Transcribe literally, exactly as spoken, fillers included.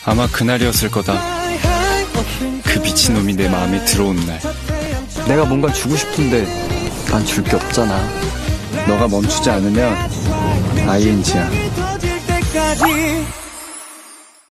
아마 그날이었을 거다. 그 미친놈이 내 마음에 들어온 날. 내가 뭔가 주고 싶은데 난 줄 게 없잖아. 너가 멈추지 않으면 아이엔지야.